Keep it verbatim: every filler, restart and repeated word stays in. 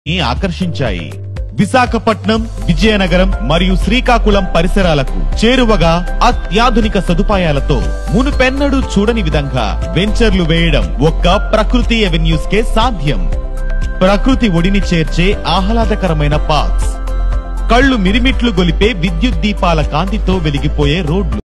ఆకర్షించాయి. విశాఖపట్నం, విజయనగరం మరియు శ్రీకాకుళం పరిసరాలకు చేరువగా అత్యాధునిక సదుపాయాలతో మునుపెన్నడూ చూడని విధంగా వెంచర్లు వేయడం ఒక్క ప్రకృతి ఎవెన్యూస్ కే సాధ్యం. ప్రకృతి ఒడిని చేర్చే ఆహ్లాదకరమైన పార్క్స్, కళ్లు మిరిమిట్లు గొలిపే విద్యుత్ దీపాల కాంతితో వెలిగిపోయే రోడ్లు,